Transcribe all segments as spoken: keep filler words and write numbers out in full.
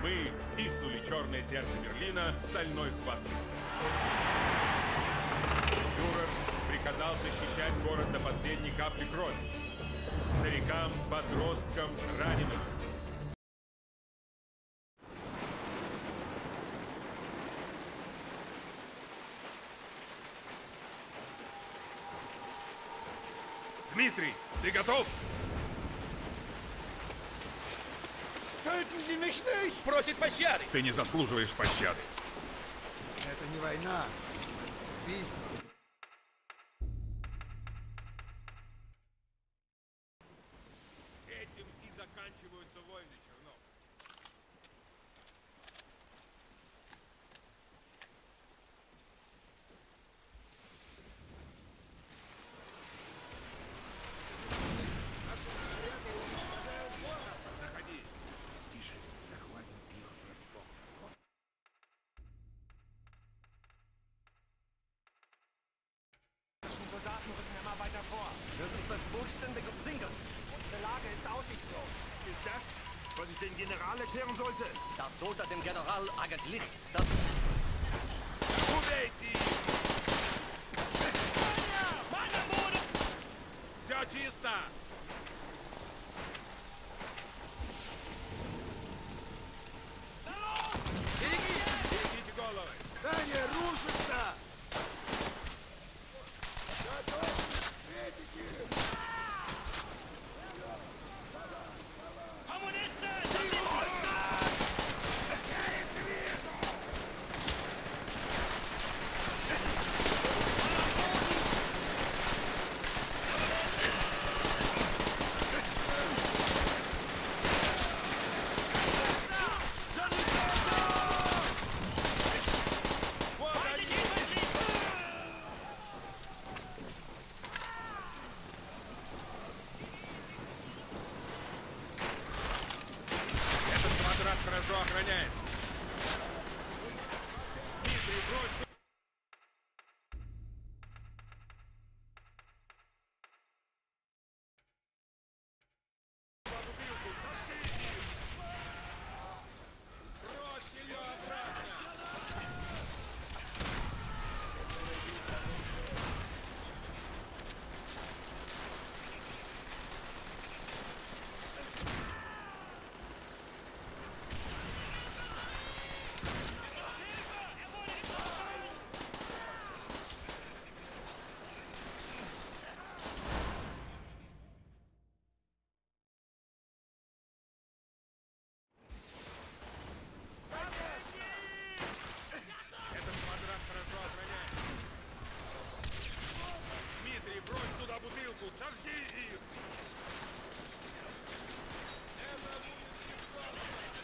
Мы стиснули черное сердце Берлина стальной хваткой. Фюрер приказал защищать город до последней капли крови. Старикам, подросткам, раненым. Дмитрий, ты готов? Töten Sie mich nicht! Просит пощады! Ты не заслуживаешь пощады. Это не война. Убийство. Этим и заканчиваются войны, Чернов. Наши снаряды уничтожают город. Заходи. Тише, захватим их врасплох. Die Soldaten rücken immer weiter vor. Wir sind fast vollständig umsingelt. Unsere Lage ist aussichtslos. Ist das, was ich dem General erklären sollte? Das sollte dem General eigentlich... Убейте их! Все чисто! Берегите головы! Здание рушится! Готовьтесь встретить их! Этот квадрат хорошо охраняется. Дмитрий, брось... Брось ее обратно! Этот квадрат хорошо охраняется. Дмитрий, брось туда бутылку, сожги их! Это будет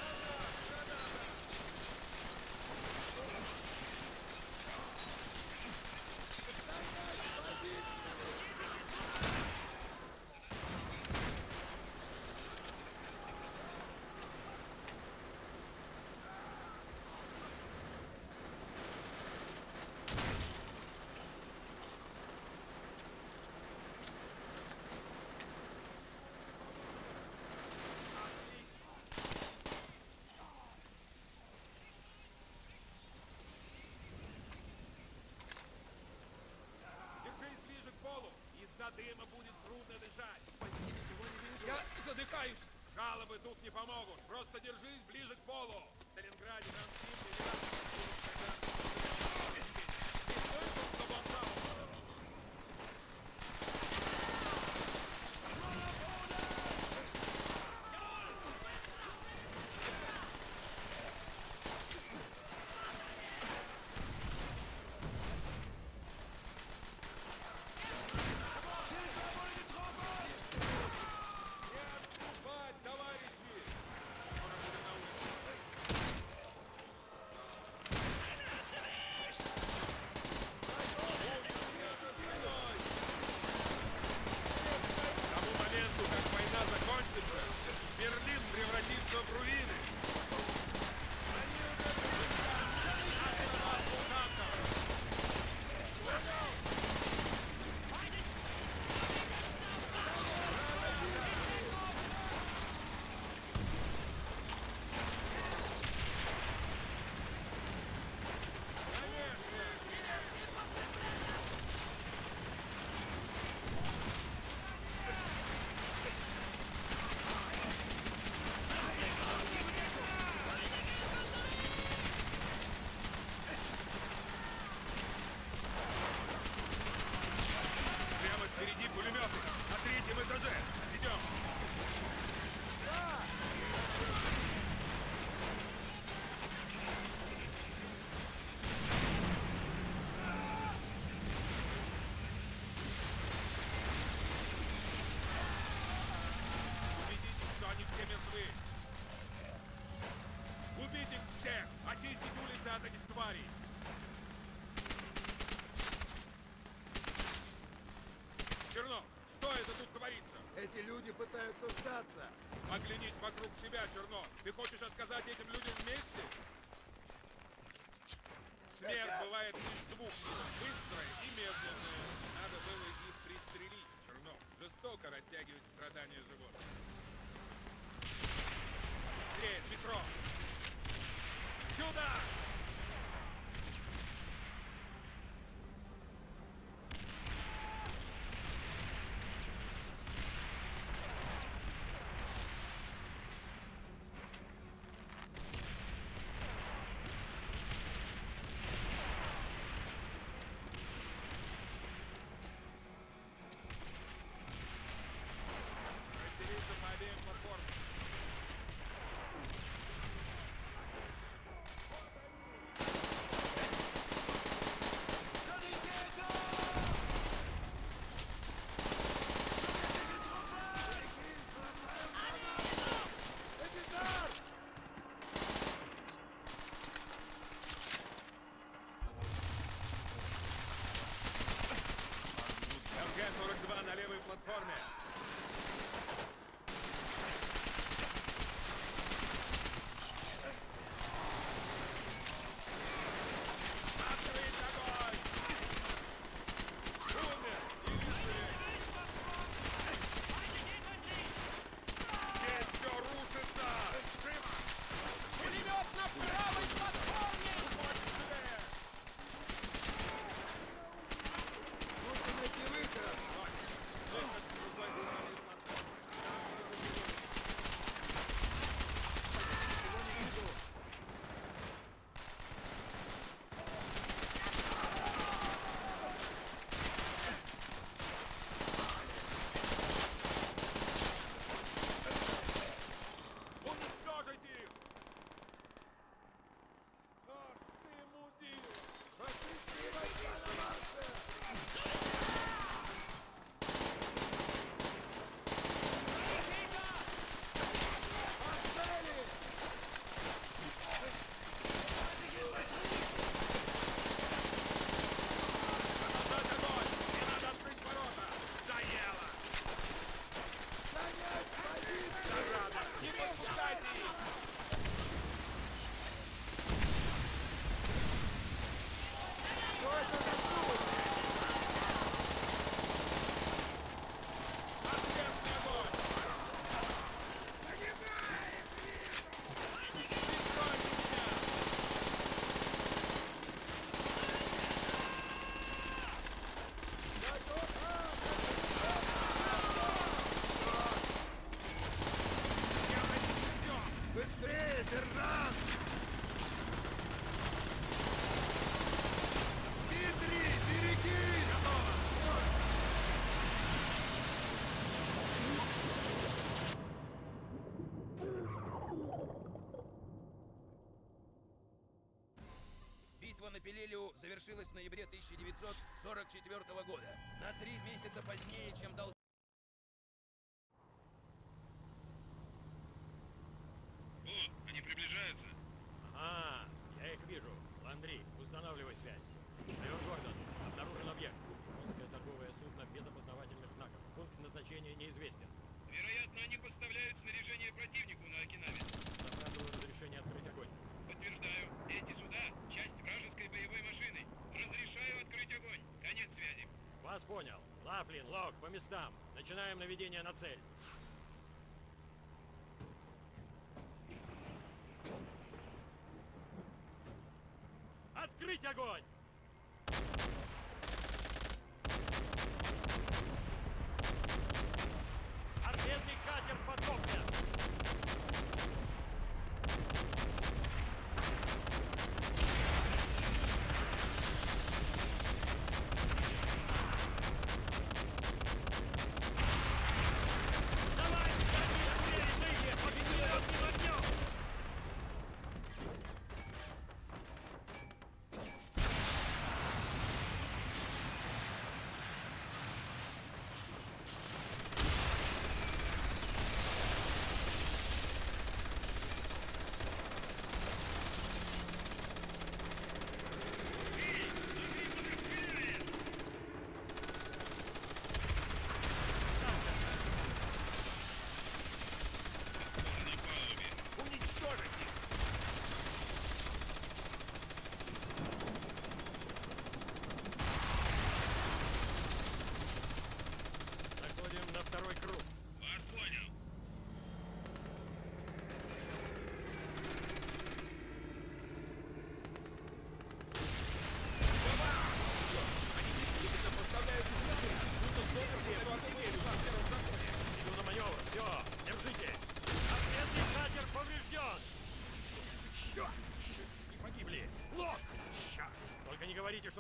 Держись ближе к полу. Из-за дыма будет трудно дышать. Я задыхаюсь. Жалобы тут не помогут. Просто держись ближе к полу. В Сталинграде нам сильный ряд. Не слышал, чтобы он жаловался? Не отступать, товарищи! Скоро будем на улице. К тому моменту, как война закончится, Берлин превратится в руины. пытаются сдаться. Оглянись вокруг себя, Чернов. Ты хочешь отказать этим людям вместе? Смерть бывает лишь двух видов. Быстрая и медленная. Надо было их пристрелить, Чернов. Жестоко растягивать страдания животных. Быстрее, метро! Сюда! Разделиться по обеим платформам. эл гэ сорок два на левой платформе. Открыть огонь! Умер! Здесь все рушится! Живо! Пулемет на правой платформе! Быстрее! Нужно найти выход. Выход с другой стороны платформы. Его не вижу. Уничтожить их! Ах ты, мудила! Фашистские войска на марше! Отстали! Отдать огонь! Не надо открыть ворота! Заело! Занять позиции! Зараза! Не подпускайте их! Что это за шум? Ответный огонь! Прикройте меня! Делайте все! Быстрее, сержант! Дмитрий, берегись! Битва на Пелелиу завершилась в ноябре тысяча девятьсот сорок четвёртого года. На три месяца позднее, чем должно. Вот, они приближаются. А, я их вижу. Ландри, устанавливай связь. Майор Гордон, обнаружен объект. Японское торговое судно без опознавательных знаков. Пункт назначения неизвестен. Вероятно, они поставляют снаряжение противнику на Окинаве. Запрашиваю разрешение открыть огонь. Подтверждаю, эти суда — часть вражеской боевой машины. Разрешаю открыть огонь. Конец связи. Вас понял. Лафлин, Лок, по местам. Начинаем наведение на цель. Открыть огонь! Торпедный катер потоплен! Давай, гони, быстрее, ныне! Победи легким огнем!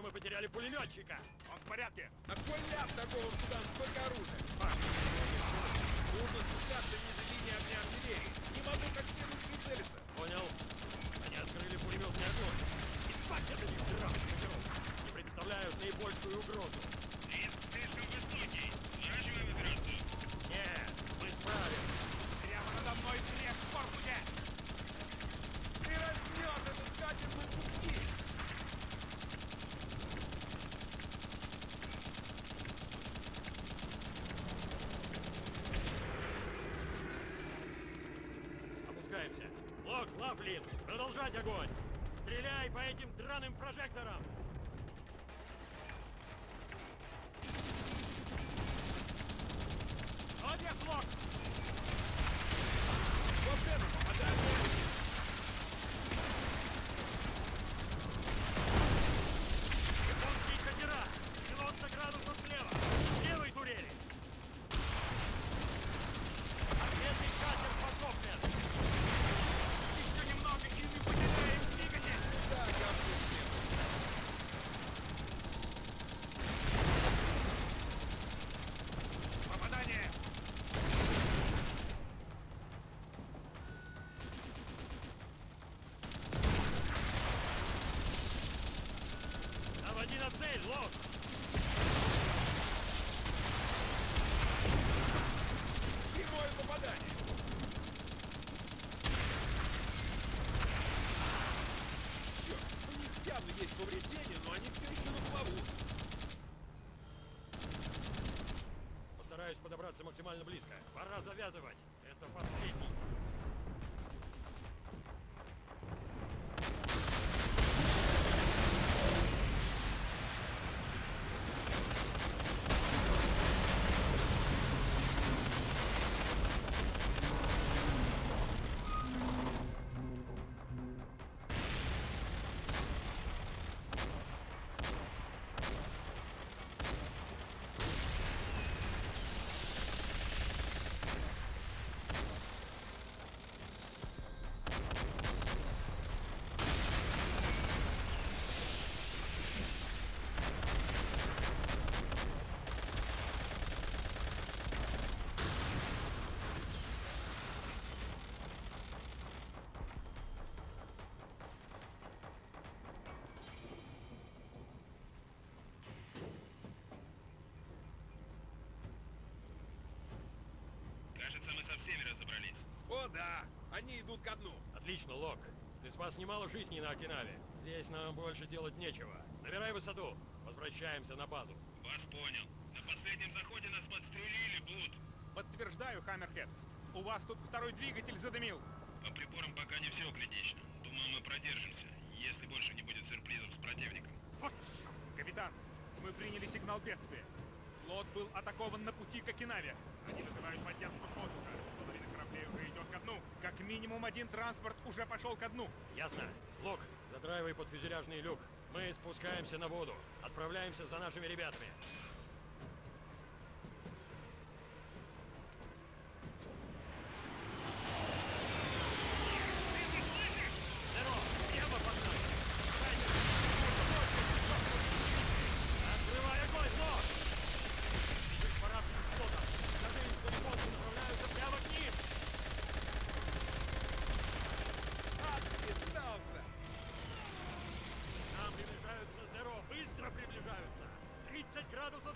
мы потеряли пулеметчика. Он в порядке. На кой ляд торговым судам столько оружия? Нужно спускаться ниже линии огня артиллерии. Не могу как следует прицелиться. Понял. Они открыли пулеметный огонь. Избавься от этих дырявых ветеров. Не представляют наибольшую угрозу. Риск слишком высокий. Сворачиваем операцию. Нет, мы справимся. Прямо надо мной снег в корпусе. Ты разнес этот катер на куски. Опускаемся. Лок, Лафлин, продолжать огонь. Стреляй по этим драным прожекторам. Молодец, Лок! Вот это попадает! Японские катера. девяносто градусов слева. С левой турели. Ответный катер потоплен. Еще немного, и мы потеряем двигатель! Да, я в курсе. Попадание! Наводи на цель, Лок. Прямое попадание! Черт, у них явно есть повреждения, но они все еще на плаву. Постараюсь подобраться максимально близко. Пора завязывать. Это последний. Кажется, мы со всеми разобрались. О да, они идут ко дну. Отлично, Лок. Ты спас немало жизней на Окинаве. Здесь нам больше делать нечего. Набирай высоту. Возвращаемся на базу. Вас понял. На последнем заходе нас подстрелили, Бут. Подтверждаю, Хаммерхед. У вас тут второй двигатель задымил. По приборам пока не все критично. Думаю, мы продержимся, если больше не будет сюрпризов с противником. Вот черт! Капитан, мы приняли сигнал бедствия. Флот был атакован на пути к Окинаве. Они называют поддержку с воздуха. Половина кораблей уже идет ко дну. Как минимум один транспорт уже пошел ко дну. Ясно. Лок, задраивай под фюзеляжный люк. Мы спускаемся на воду. Отправляемся за нашими ребятами. Зеро, небо под нами. Открывай огонь, Лок! Видишь парад с флота. Скажи им, что японцы направляются прямо к ним. Отписался! Нам приближаются, Зеро, быстро приближаются! тридцать градусов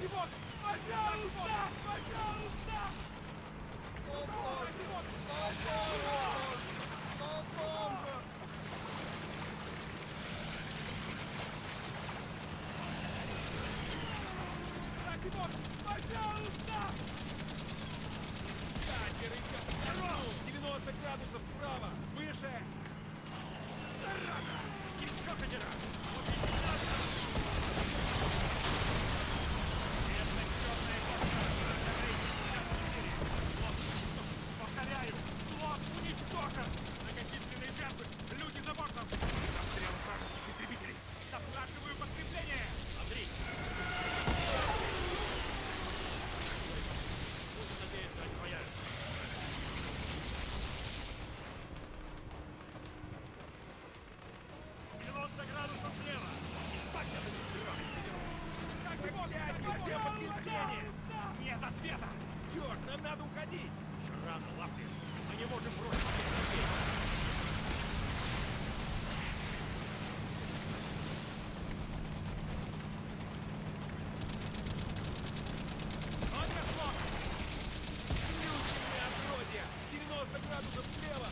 Ради бога! Пожалуйста! Пожалуйста! О боже! О боже! О боже! Ради бога! Пожалуйста! Ядерный здорово! девяносто градусов вправо! Выше! Зараза! Еще один раз! Бедно-черная повторяю! Флот уничтожен! Многочисленные жертвы! Люди за бортом! Обстрел вражеских истребителей! Запрашиваю подкрепление! Андрей! Будем надеяться, они появятся. девяносто градусов слева! Спасибо! Как ты мог? Где подкрепление? Нет ответа! Черт, нам надо уходить! Еще рано, Лапли. Мы не можем бросить их. Номер флот! Плюсовое отродье! девяносто градусов слева!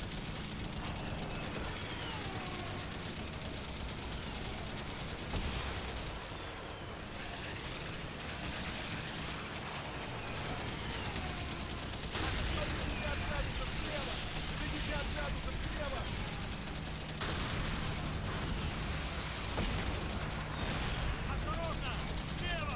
шестьдесят градусов слева! шестьдесят градусов слева! Осторожно! Слева!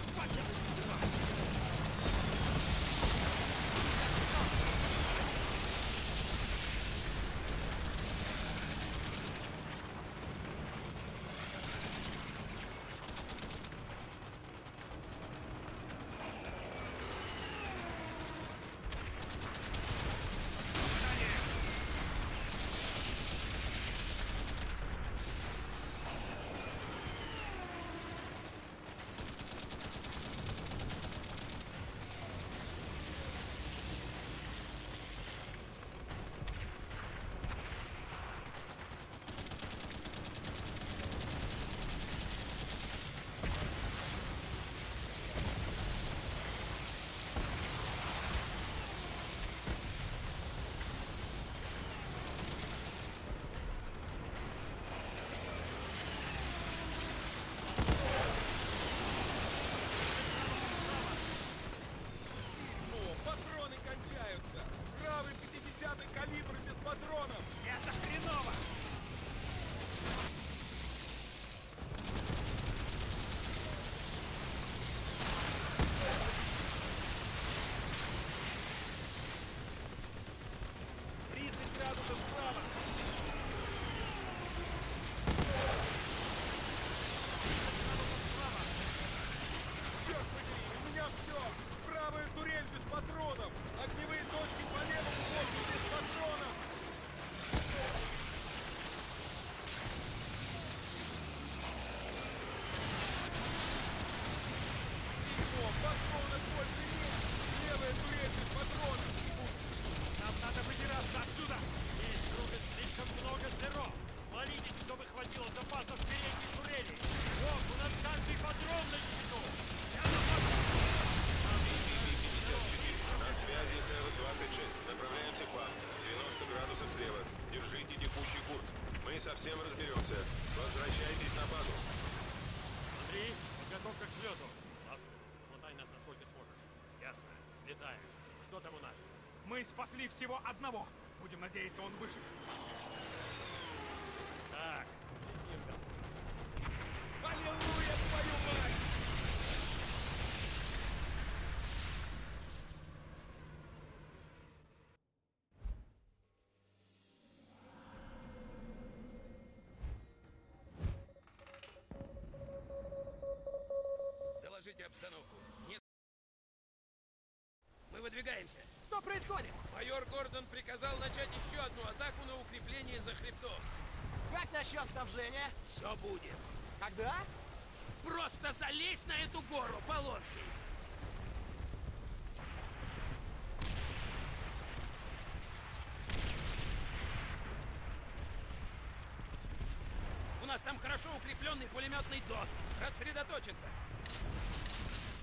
Дерьмо, патроны кончаются! Правый пятидесятый калибр без патронов! Это хреново! тридцать градусов вправо! Черт побери, у меня все! Правая турель без патронов! Огневые точки по левому борту без патронов! Дерьмо, патронов больше нет! Левая турель без патронов! Нам надо выбираться отсюда! Здесь кружит слишком много зеро. Молитесь, чтобы хватило запасов передней турели. Вот, у нас каждый патрон на счету. Я На связи Т двадцать шесть. Направляемся к вам. девяносто градусов слева. Держите текущий курс. Мы совсем разберемся. Возвращайтесь на базу. Андрей, подготовка к взлету. Лапли, мотай нас насколько сможешь. Ясно. Летаем. Что там у нас? Мы спасли всего одного! Будем надеяться, он выживет. Так, летим, да. Аллилуйя, твою мать! Доложите обстановку. Не... Мы выдвигаемся. Что происходит? Майор Гордон приказал начать еще одну атаку на укрепление за хребтом. Как насчет снабжения? Все будет. Когда? Просто залезь на эту гору, Полонский. У нас там хорошо укрепленный пулеметный дот. Рассредоточиться.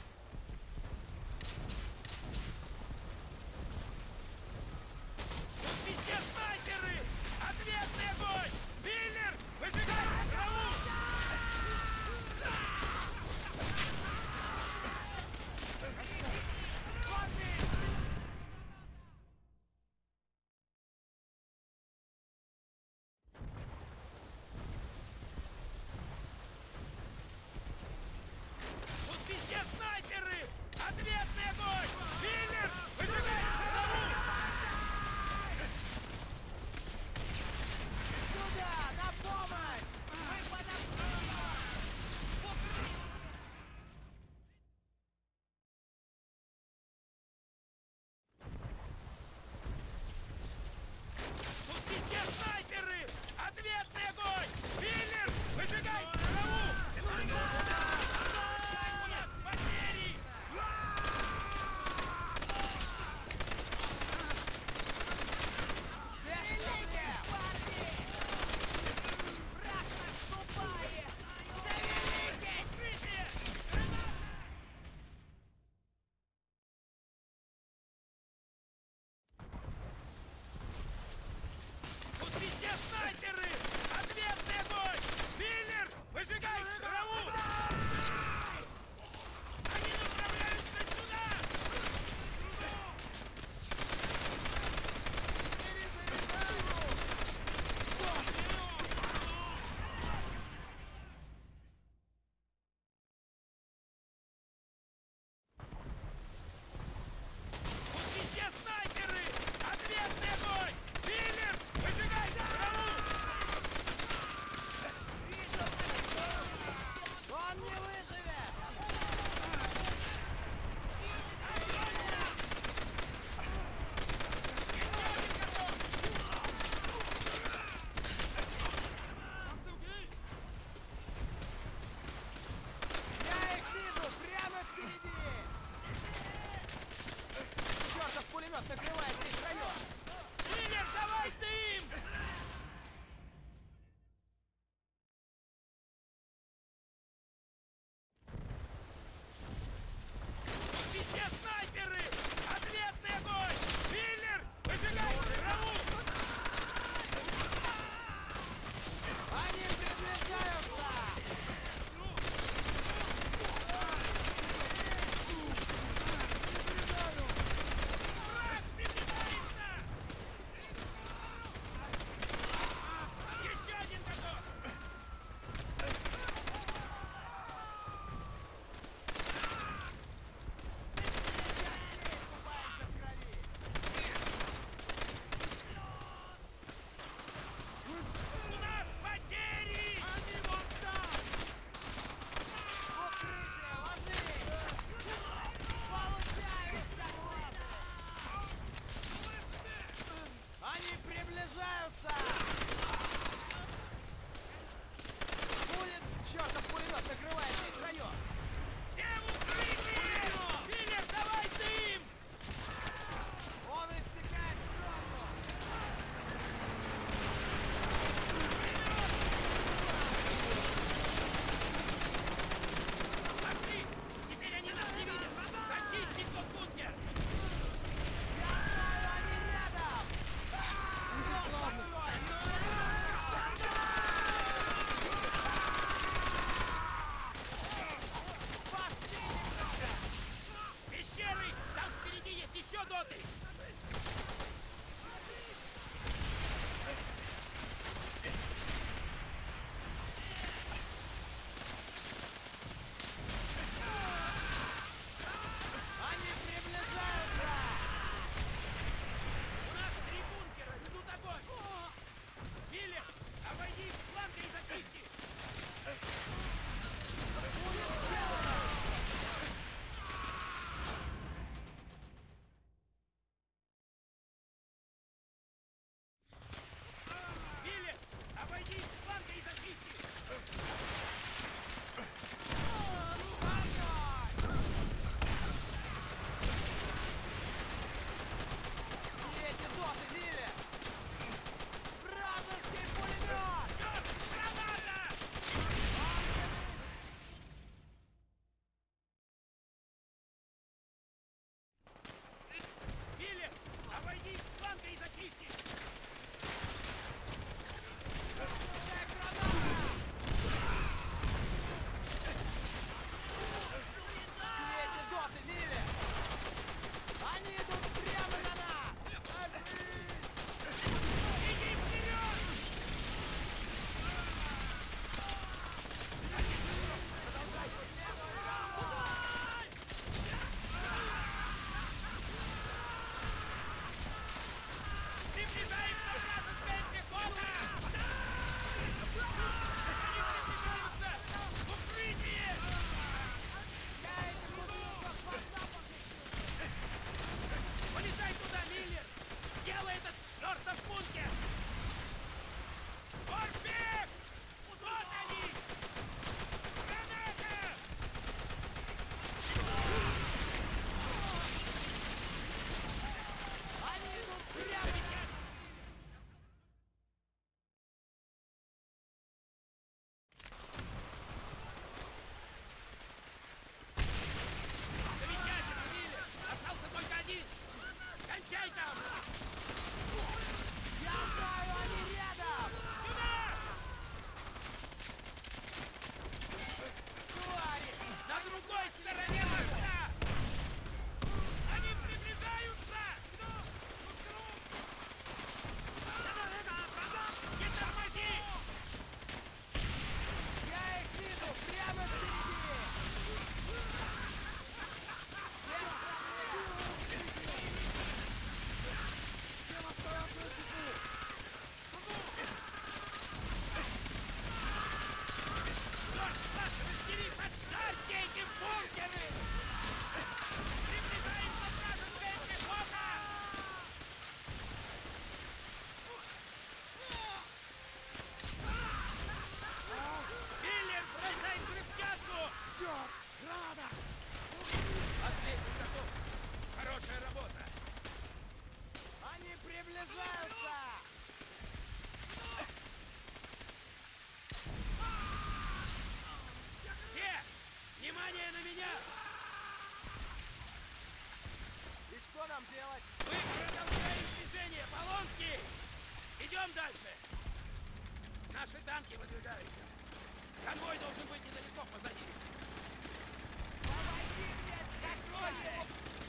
Идем дальше. Наши танки выдвигаются. Конвой должен быть недалеко позади. Помоги мне, прикройте!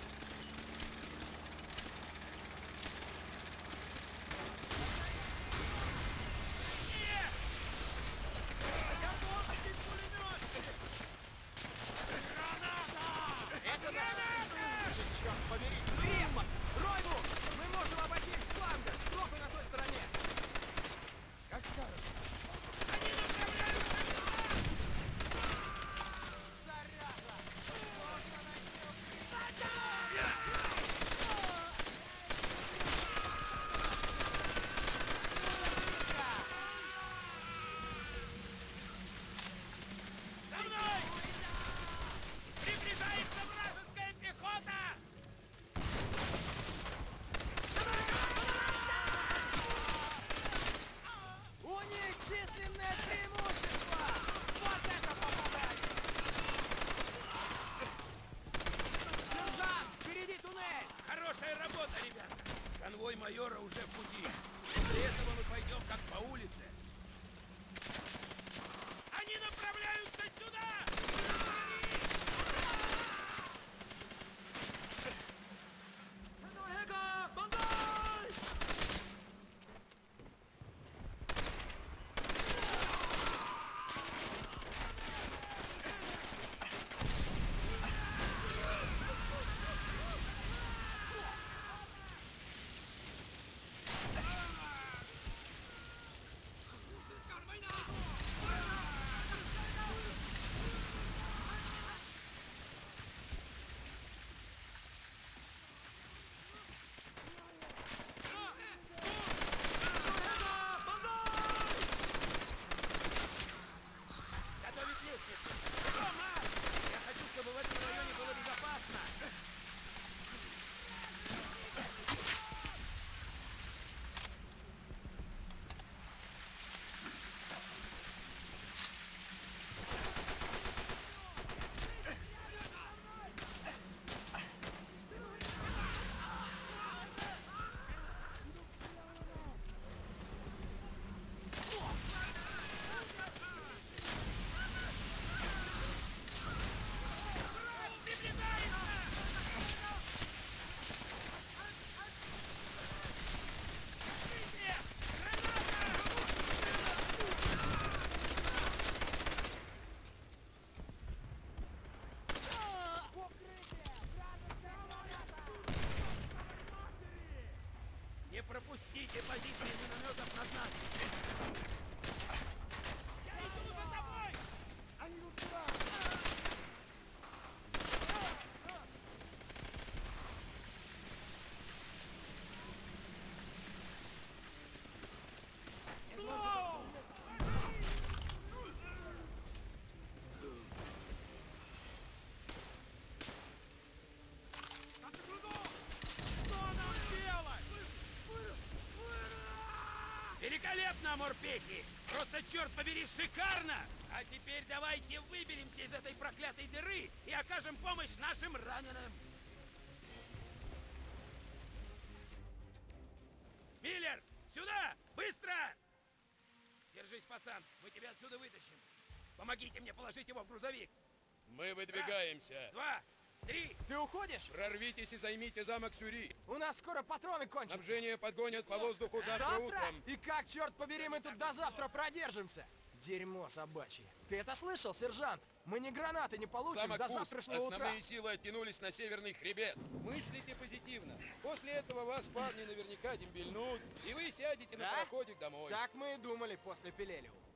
Черт побери! Риммас! Ройву! Мы можем обойти их с фланга! Тропы на той стороне! Как скажешь. Они направляются сюда! Зараза! Можно найти укрытие! За мной! Приближается вражеская пехота! У них численное преимущество! Вот это попадание! Сержант, впереди туннель! Хорошая работа, ребята! Конвой майора уже в пути. После этого мы пойдем как по улице. Они направляются сюда! Готовить лестницу! Рома! Я хочу, чтобы в этом районе было безопасно! Не пропустите позиции минометов над нами! Я иду за тобой! Они идут сюда! Слоу! Что нам делать? Великолепно, морпехи! Просто, черт побери, шикарно! А теперь давайте выберемся из этой проклятой дыры и окажем помощь нашим раненым! Миллер, сюда! Быстро! Держись, пацан, мы тебя отсюда вытащим. Помогите мне положить его в грузовик. Мы выдвигаемся. Два, три. Ты уходишь? Прорвитесь и займите замок Сюри. У нас скоро патроны кончатся. Снабжение подгонят по воздуху завтра, Завтра? утром. И как, черт побери, мы тут до завтра продержимся? Дерьмо собачье. Ты это слышал, сержант? Мы ни гранаты не получим Замок до пуст. завтрашнего утра. Основные силы оттянулись на северный хребет. Мыслите позитивно. После этого вас парни наверняка дембельнут, и вы сядете на Да? пароходик домой. Так мы и думали после Пелелиу.